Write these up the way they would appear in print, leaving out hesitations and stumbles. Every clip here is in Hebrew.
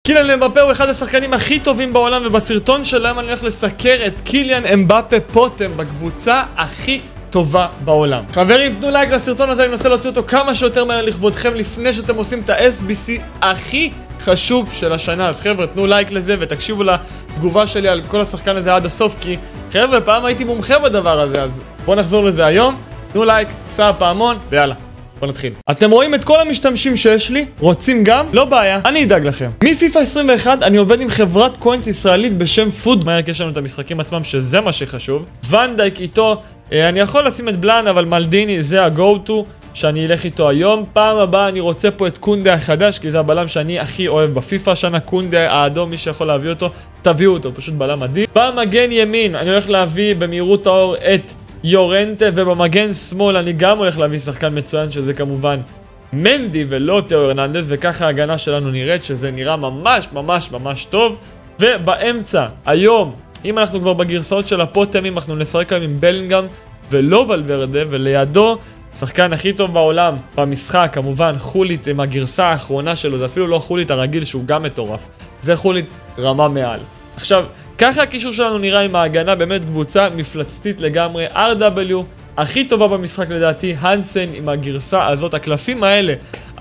קיליאן אמבפה הוא אחד השחקנים הכי טובים בעולם, ובסרטון שלהם אני הולך לסקר את קיליאן אמבפה פוטם בקבוצה הכי טובה בעולם. חברים, תנו לייק לסרטון הזה, אני מנסה להוציא אותו כמה שיותר מהר לכבודכם לפני שאתם עושים את ה-SBC הכי חשוב של השנה. אז חבר'ה, תנו לייק לזה ותקשיבו לתגובה שלי על כל השחקן הזה עד הסוף, כי חבר'ה, פעם הייתי מומחה בדבר הזה, אז בואו נחזור לזה היום. תנו לייק, סע פעמון, ויאללה. בוא נתחיל. אתם רואים את כל המשתמשים שיש לי? רוצים גם? לא בעיה, אני אדאג לכם. מפיפה 21 אני עובד עם חברת קוינס ישראלית בשם פוד. מהר יש לנו את המשחקים עצמם שזה מה שחשוב. ונדייק איתו, אני יכול לשים את בלן, אבל מלדיני זה ה-go to שאני אלך איתו היום. פעם הבאה אני רוצה פה את קונדה החדש, כי זה הבלם שאני הכי אוהב בפיפה השנה. קונדה האדום, מי שיכול להביא אותו, תביאו אותו, פשוט בלם מדהים. במגן ימין אני הולך להביא במהירות האור את יורנטה, ובמגן שמאל אני גם הולך להביא שחקן מצוין שזה כמובן מנדי ולא תאו הרננדס, וככה ההגנה שלנו נראית שזה נראה ממש ממש ממש טוב. ובאמצע היום, אם אנחנו כבר בגרסאות של הפוטמים, אנחנו נשחק עם בלינגהם ולא ולוורדה, ולידו שחקן הכי טוב בעולם במשחק כמובן חולית עם הגרסה האחרונה שלו. זה אפילו לא חולית הרגיל שהוא גם מטורף, זה חולית רמה מעל. עכשיו, ככה הקישור שלנו נראה עם ההגנה, באמת קבוצה מפלצתית לגמרי. RW הכי טובה במשחק לדעתי, הנסן עם הגרסה הזאת. הקלפים האלה,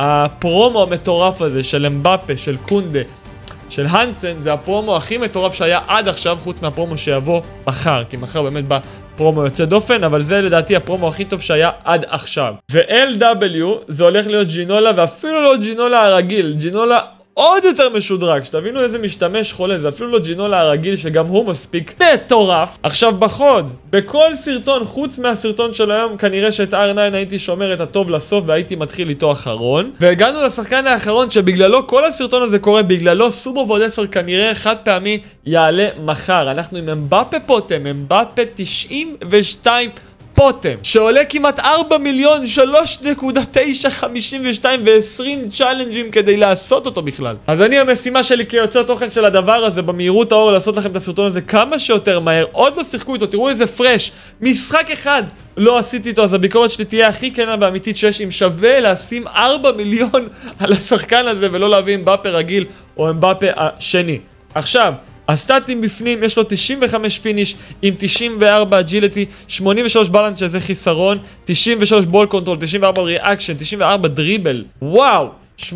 הפרומו המטורף הזה של אמבפה, של קונדה, של הנסן, זה הפרומו הכי מטורף שהיה עד עכשיו, חוץ מהפרומו שיבוא מחר, כי מחר באמת בא פרומו יוצא דופן, אבל זה לדעתי הפרומו הכי טוב שהיה עד עכשיו. ו-LW זה הולך להיות ג'ינולה, ואפילו לא ג'ינולה הרגיל, ג'ינולה עוד יותר משודרג, שתבינו איזה משתמש חולה, זה אפילו לא ג'ינולה הרגיל שגם הוא מספיק מטורף. עכשיו בחוד, בכל סרטון חוץ מהסרטון של היום, כנראה שאת R9 הייתי שומר את הטוב לסוף והייתי מתחיל איתו אחרון. והגענו לשחקן האחרון שבגללו כל הסרטון הזה קורה, בגללו סובו ועוד 10 כנראה חד פעמי יעלה מחר. אנחנו עם אמבפה פוטם, אמבפה 92 פוטם, שעולה כמעט 4 מיליון, 3.952 ו-20 צ'אלנג'ים כדי לעשות אותו בכלל. אז אני המשימה שלי כיוצר תוכן של הדבר הזה במהירות האור לעשות לכם את הסרטון הזה כמה שיותר מהר. עוד לא שיחקו איתו, תראו איזה פרש, משחק אחד לא עשיתי איתו, אז הביקורת שלי תהיה הכי כנה ואמיתית שיש, אם שווה לשים 4 מיליון על השחקן הזה ולא להביא אמבפה רגיל או אמבפה השני. עכשיו הסטאטים בפנים, יש לו 95 פיניש עם 94 אג'יליטי, 83 בלנס שזה חיסרון, 93 בול קונטרול, 94 ריאקשן, 94 דריבל, וואו,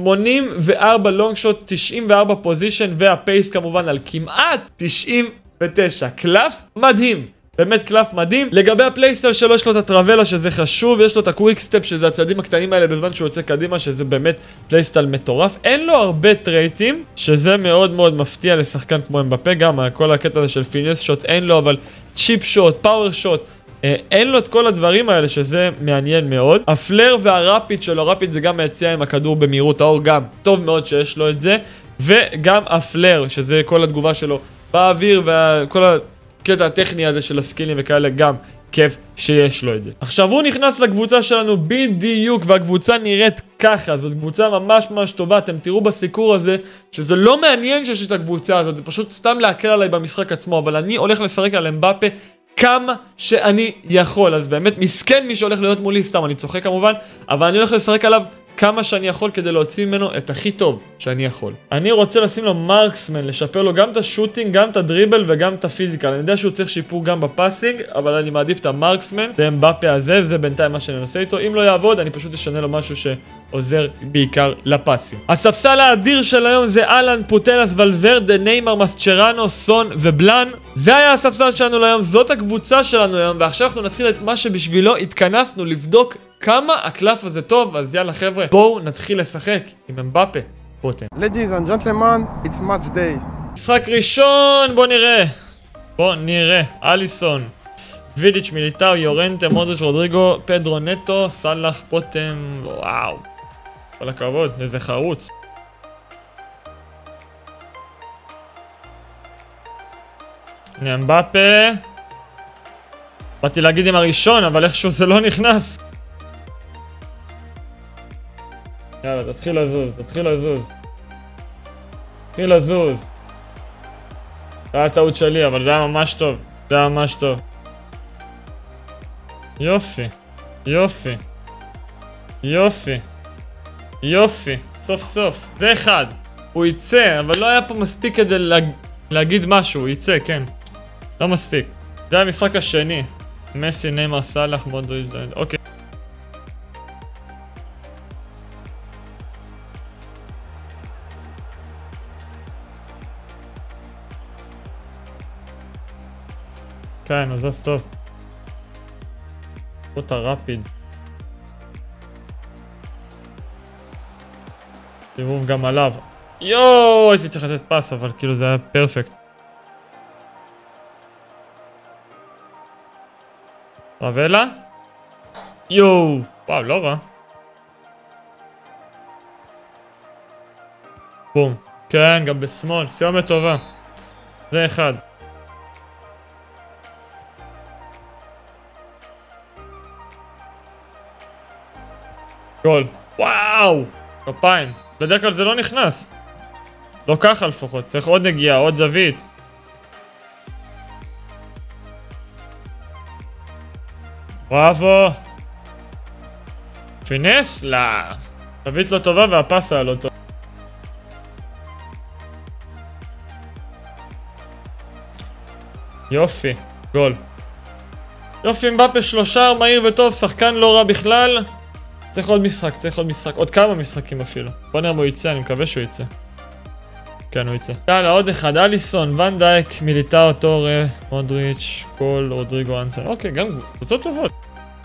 84 לונג שוט, 94 פוזישן, והפייס כמובן על כמעט 99. קלף מדהים, באמת קלף מדהים. לגבי הפלייסטייל שלו, יש לו את הטראבלה שזה חשוב, יש לו את הקוויק סטפ שזה הצעדים הקטנים האלה בזמן שהוא יוצא קדימה, שזה באמת פלייסטייל מטורף. אין לו הרבה טרייטים, שזה מאוד מאוד מפתיע לשחקן כמו אמבפה. גם כל הקטע הזה של פינס שוט אין לו, אבל צ'יפ שוט, פאוור שוט, אין לו את כל הדברים האלה, שזה מעניין מאוד. הפלר והרפיד שלו, הרפיד זה גם היציאה עם הכדור במהירות האור, גם טוב מאוד שיש לו את זה. וגם הפלר, שזה כל התגובה שלו באוויר וכל הקטע הטכני הזה של הסקילים וכאלה, גם כיף שיש לו את זה. עכשיו הוא נכנס לקבוצה שלנו בדיוק, והקבוצה נראית ככה. זאת קבוצה ממש ממש טובה. אתם תראו בסיקור הזה שזה לא מעניין שיש את הקבוצה הזאת, זה פשוט סתם להקל עליי במשחק עצמו, אבל אני הולך לשחק על אמבפה כמה שאני יכול. אז באמת מסכן מי שהולך להיות מולי, סתם אני צוחק כמובן, אבל אני הולך לשחק עליו כמה שאני יכול כדי להוציא ממנו את הכי טוב שאני יכול. אני רוצה לשים לו מרקסמן, לשפר לו גם את השוטינג, גם את הדריבל וגם את הפיזיקל. אני יודע שהוא צריך שיפור גם בפאסינג, אבל אני מעדיף את המרקסמן. זה אמבפה הזה, זה בינתיים מה שאני ננסה איתו. אם לא יעבוד, אני פשוט אשנה לו משהו שעוזר בעיקר לפאסינג. הספסל האדיר של היום זה אלן, פוטלס, ולוורדה, ניימר, מסצ'רנו, סון ובלן. זה היה הספסל שלנו להיום, זאת הקבוצה שלנו היום, ועכשיו אנחנו נתחיל את מה שבשבילו התכנסנו, לבדוק כמה הקלף הזה טוב. אז יאללה חבר'ה, בואו נתחיל לשחק עם אמבפה פוטם. Ladies and gentlemen, it's match day. משחק ראשון, בוא נראה. אליסון, וידיץ', מיליטאו, יורנטה, מודריץ', רודריגו, פדרו נטו, סלאח, פוטם. וואו, כל הכבוד, איזה חרוץ. הנה אמבפה. באתי להגיד עם הראשון, אבל איכשהו זה לא נכנס. יאללה, תתחיל לזוז. זה היה טעות שלי, אבל זה היה ממש טוב. יופי. סוף סוף. זה אחד. הוא יצא, אבל לא היה פה מספיק כדי להגיד משהו, הוא יצא, כן. לא מספיק. זה המשחק השני. מסי, ניימר, סאלח, מודריץ', אוקיי. כן, אז זה טוב. אותה רפיד. סיבוב גם עליו. יואו, הייתי צריך לתת פס, אבל כאילו זה היה פרפקט. רבלה? יואו, וואו, לא רע. בום. כן, גם בשמאל, סיומת טובה. זה אחד. גול. וואו! כפיים. בדרך כלל זה לא נכנס. לא ככה לפחות. צריך עוד נגיעה, עוד זווית. בראבו. פינס? לא. זווית לא טובה והפס היה לא טוב. יופי. גול. יופי, אמבפה שלושה, מהיר וטוב, שחקן לא רע בכלל. צריך עוד משחק, צריך עוד משחק, עוד כמה משחקים אפילו. בוא נראה אם הוא יצא, אני מקווה שהוא יצא. כן, הוא יצא. יאללה, עוד אחד, אליסון, ון דייק, מיליטאו, טורה, מודריץ', קול, רודריגו, אנסן. אוקיי, גם קבוצות טובות.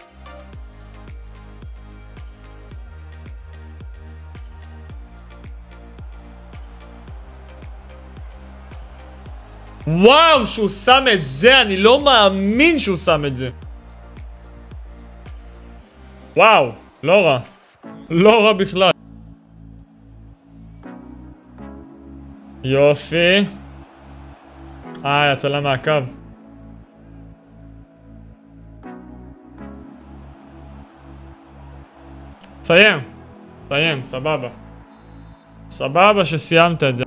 וואו, שהוא שם את זה, אני לא מאמין שהוא שם את זה. וואו. לא רע. לא רע בכלל. יופי. יצא לה מהקו. סיים. סיים, סבבה. סבבה שסיימת את זה.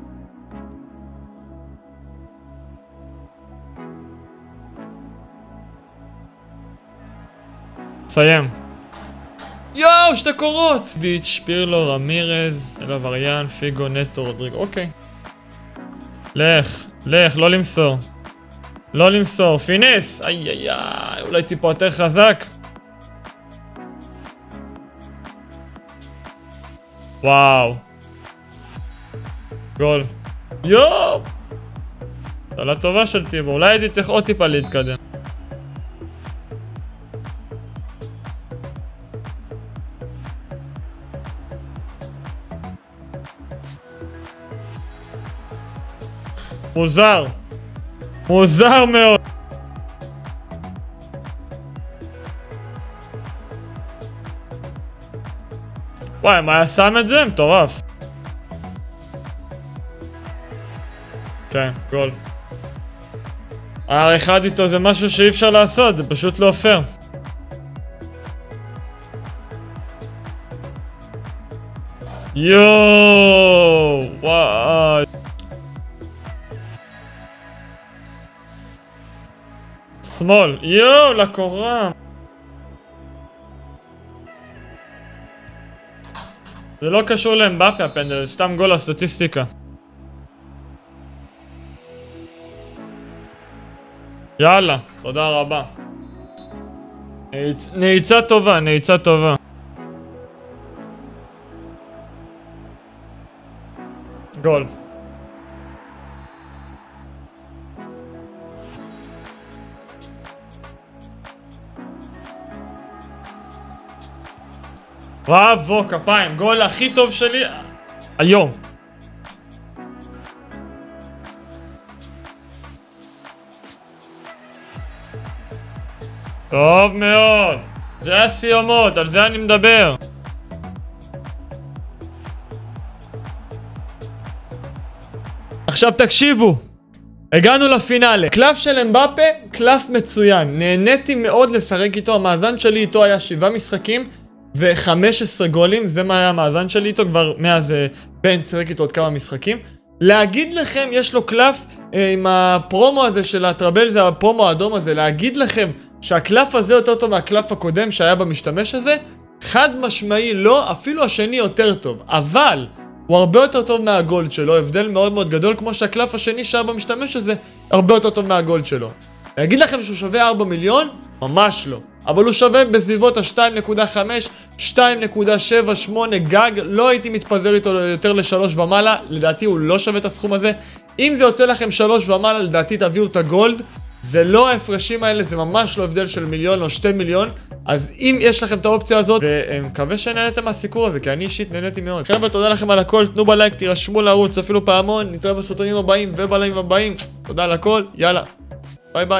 סיים. יואו, שתי קורות! דיץ', פירלו, רמירז, אלו וריאן, פיגו, נטו, רודריגו, אוקיי. לך, לך, לא למסור. לא למסור, פינס! איי איי איי, אולי טיפה יותר חזק. וואו. גול. יואו! שאלה טובה של טיבו, אולי הייתי צריך עוד טיפה להתקדם. מוזר. מוזר מאוד. וואי, מה היה שם את זה? מטורף. כן, גול. R1 איתו זה משהו שאי אפשר לעשות, זה פשוט לא פייר. יואו, וואי. שמאל, יואו, לקורה. זה לא קשור לאמבפה הפנדל, סתם גול לסטטיסטיקה. יאללה, תודה רבה. נעיצה טובה, נעיצה טובה. גול. בראבו, כפיים, גול הכי טוב שלי היום. טוב מאוד. זה הסיומות, על זה אני מדבר. עכשיו תקשיבו. הגענו לפינאלה. קלף של אמבפה, קלף מצוין. נהניתי מאוד לשחק איתו, המאזן שלי איתו היה 7 משחקים ו-15 גולים, זה מה היה המאזן שלי איתו, כבר מאז בן שיחק איתו עוד כמה משחקים. להגיד לכם, יש לו קלף עם הפרומו הזה של הטרבל, זה הפרומו האדום הזה, להגיד לכם שהקלף הזה יותר טוב מהקלף הקודם שהיה במשתמש הזה, חד משמעי לא, אפילו השני יותר טוב, אבל הוא הרבה יותר טוב מהגולד שלו, הבדל מאוד מאוד גדול, כמו שהקלף השני שהיה במשתמש הזה, הרבה יותר טוב מהגולד שלו. להגיד לכם שהוא שווה 4 מיליון? ממש לא. אבל הוא שווה בסביבות ה-2.5, 2.78 גג, לא הייתי מתפזר איתו יותר ל3 ומעלה, לדעתי הוא לא שווה את הסכום הזה. אם זה יוצא לכם 3 ומעלה, לדעתי תביאו את הגולד. זה לא ההפרשים האלה, זה ממש לא הבדל של 1 מיליון או 2 מיליון. אז אם יש לכם את האופציה הזאת, ומקווה שנהנתם מהסיקור הזה, כי אני אישית נהניתי מאוד. חבר'ה, תודה לכם על הכל, תנו בלייק, תירשמו לערוץ, אפילו פעמון, נתראה בסרטונים הבאים ובלייבים הבאים. תודה על הכל, יאללה, ביי ביי.